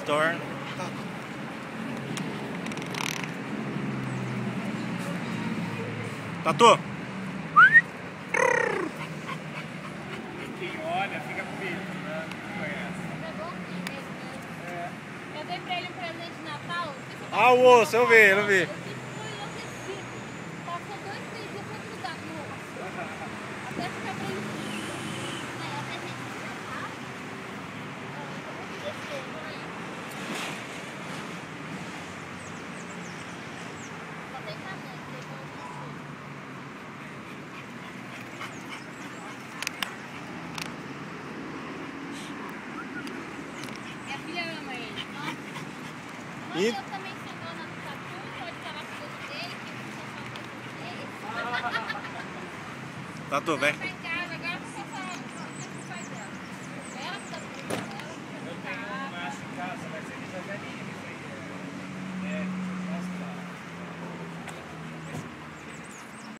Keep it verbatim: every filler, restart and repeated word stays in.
Store. Tatu! Quem olha fica feliz, né? É. Eu dei pra ele um presente de Natal. Ah, o osso, eu vi, eu vi. Eu fico enlouquecido. Passou dois, três dias pra grudar no osso. Até ficar preenchido. Aí até a gente de Natal. Eu vou descer, mãe. Só tem tamanho, tem como minha filha ama ele. Mãe, E... eu também sou dona do Tatu, pode falar com o dono dele, que eu sou só dele. Tatu, vem.